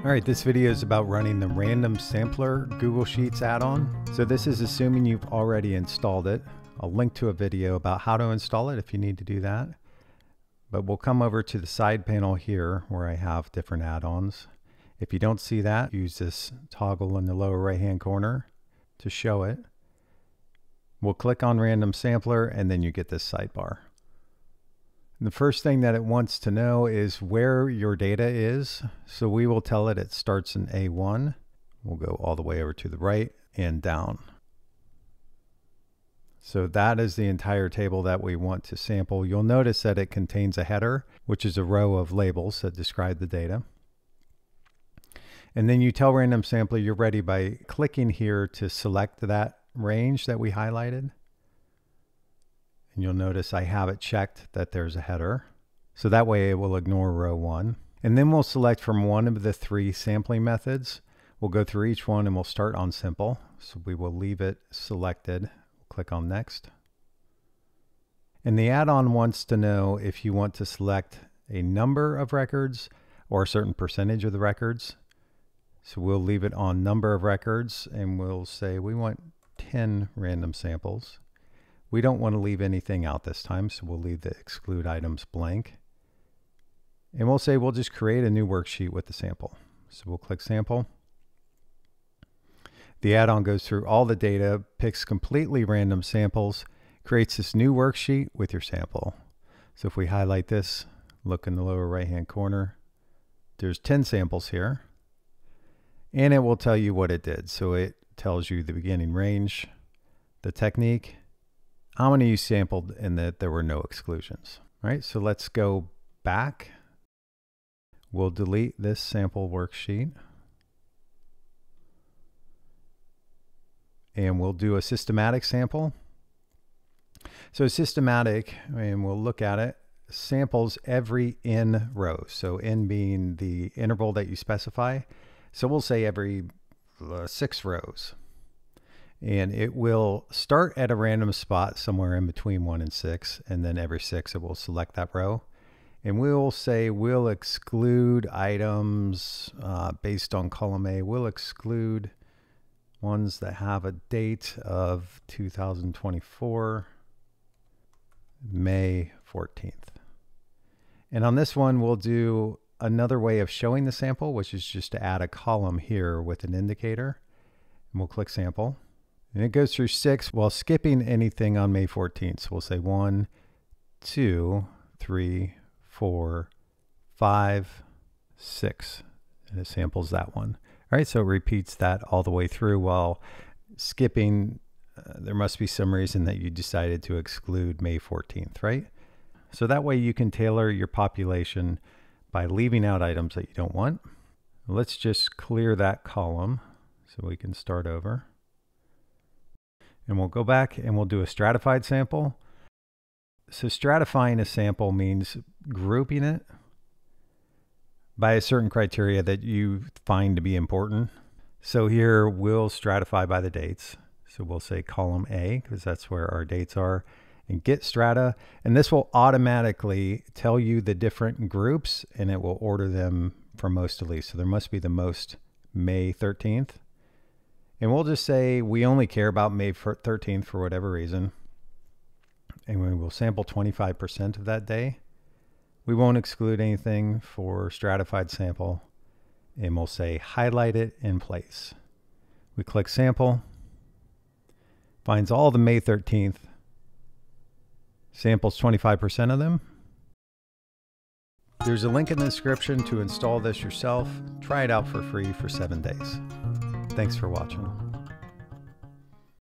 All right, this video is about running the Random Sampler Google Sheets add-on. So this is assuming you've already installed it. I'll link to a video about how to install it if you need to do that. But we'll come over to the side panel here where I have different add-ons. If you don't see that, use this toggle in the lower right-hand corner to show it. We'll click on Random Sampler and then you get this sidebar. And the first thing that it wants to know is where your data is. So we will tell it starts in A1. We'll go all the way over to the right and down. So that is the entire table that we want to sample. You'll notice that it contains a header, which is a row of labels that describe the data. And then you tell Random Sampler you're ready by clicking here to select that range that we highlighted. And you'll notice I have it checked that there's a header. So that way it will ignore row 1. And then we'll select from one of the 3 sampling methods. We'll go through each one and we'll start on simple. So we will leave it selected. Click on next. And the add-on wants to know if you want to select a number of records or a certain percentage of the records. So we'll leave it on number of records and we'll say we want 10 random samples. We don't want to leave anything out this time, so we'll leave the exclude items blank. And we'll say we'll just create a new worksheet with the sample. So we'll click sample. The add-on goes through all the data, picks completely random samples, creates this new worksheet with your sample. So if we highlight this, look in the lower right-hand corner, there's 10 samples here. And it will tell you what it did. So it tells you the beginning range, the technique, how many you sampled, and that there were no exclusions. All right, so let's go back. We'll delete this sample worksheet. And we'll do a systematic sample. So systematic, and we'll look at it, samples every n rows. So n being the interval that you specify. So we'll say every 6 rows. And it will start at a random spot somewhere in between 1 and 6, and then every 6 it will select that row. And we'll say we'll exclude items based on column A. We'll exclude ones that have a date of 2024, May 14th. And on this one, we'll do another way of showing the sample, which is just to add a column here with an indicator. And we'll click sample. And it goes through 6 while skipping anything on May 14th. So we'll say 1, 2, 3, 4, 5, 6. And it samples that one. All right, so it repeats that all the way through while skipping. There must be some reason that you decided to exclude May 14th, right? So that way you can tailor your population by leaving out items that you don't want. Let's just clear that column so we can start over. And we'll go back and we'll do a stratified sample. So stratifying a sample means grouping it by a certain criteria that you find to be important. So here we'll stratify by the dates. So we'll say column A because that's where our dates are, and get strata. And this will automatically tell you the different groups and it will order them from most to least. So there must be the most May 13th. And we'll just say we only care about May 13th for whatever reason. And we will sample 25% of that day. We won't exclude anything for stratified sample. And we'll say highlight it in place. We click sample. Finds all the May 13th. Samples 25% of them. There's a link in the description to install this yourself. Try it out for free for 7 days. Thanks for watching.